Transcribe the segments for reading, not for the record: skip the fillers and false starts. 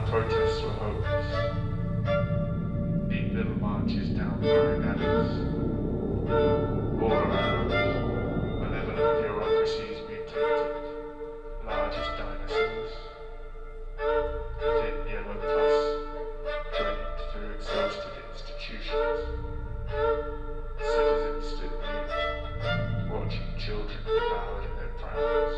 protests were hopeless. Neat little marches down blind alleys. All around, malevolent bureaucracies mutated, largest dinosaurs. Thin yellow pus drained through exhausted institutions. Citizens stood mute, watching children devoured in their primaries.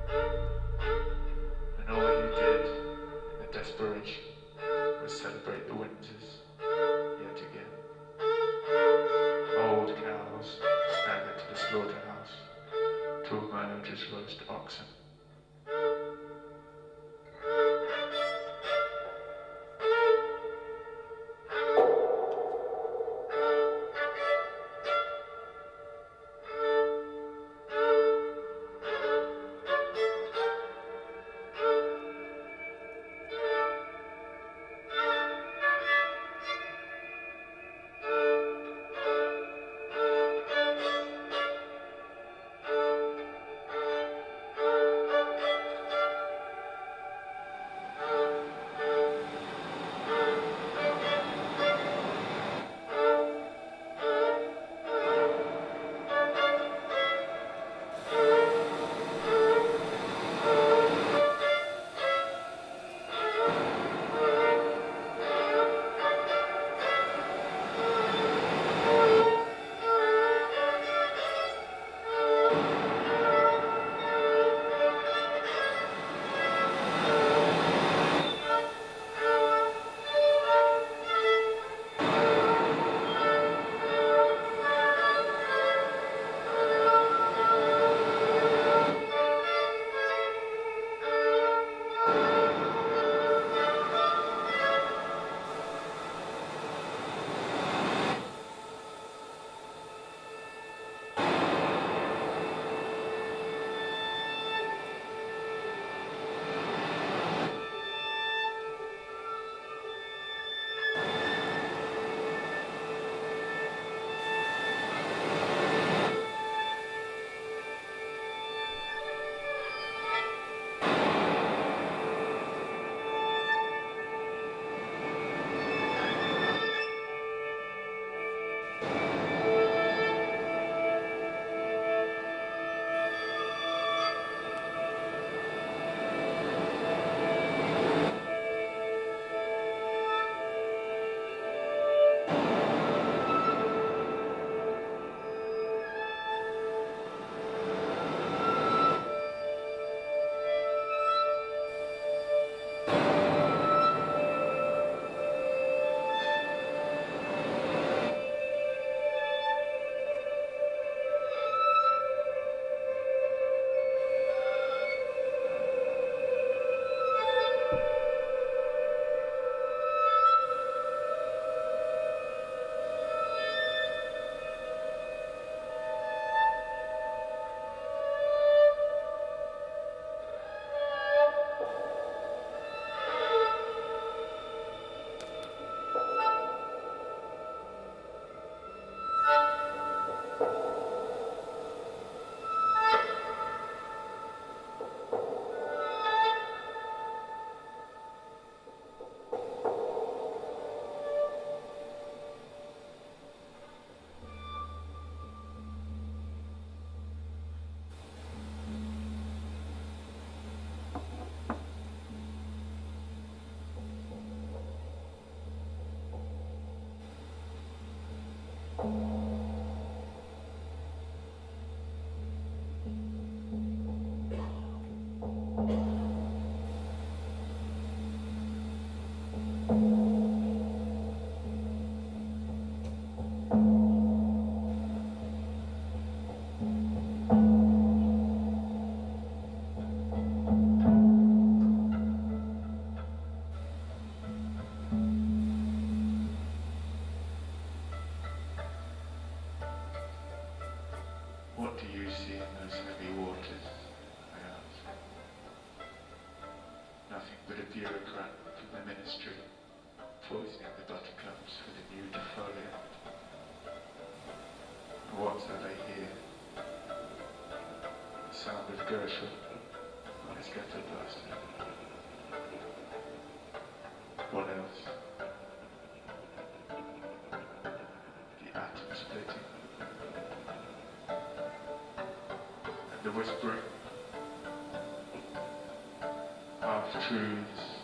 And all you did, in the desperation, was celebrate the winters, yet again. Old cows staggered to the slaughterhouse to emerge as roast oxen. What do you see in those heavy waters? I asked. Nothing but a bureaucrat from the ministry, poisoning the buttercups with a new defoliant. And what have I hear? The sound of Gershwin on his ghetto blaster. voice. The atom splitting. And the whispering. Half-truths.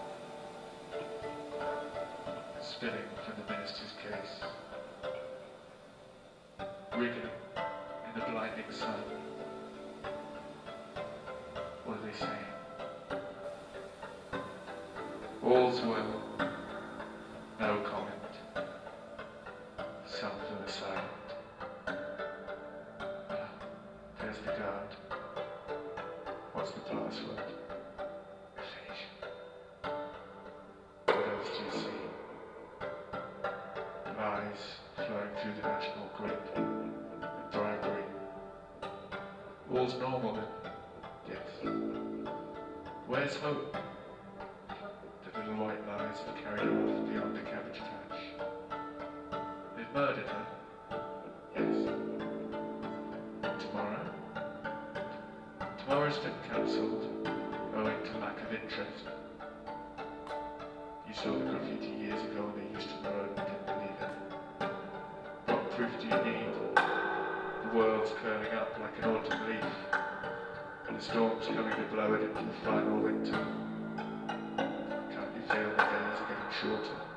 Spilling from the minister's case. Wriggling in the blinding sun. What are they saying? All's well. No comment. Some of them are silent. Ah, there's the guard. What's the password? Aphasia. What else do you see? Lies flowing through the national grid. And bribery. All's normal then. Yes. Where's hope? The little white lies have carried off beyond the cabbage patch. They've murdered her. Yes. Tomorrow? Tomorrow's been cancelled, owing to lack of interest. You saw the graffiti years ago when they used to road and didn't believe it. What proof do you need? The world's curling up like an autumn leaf. And the storm's coming to blow it into the final winter. Can't you feel the days are getting shorter?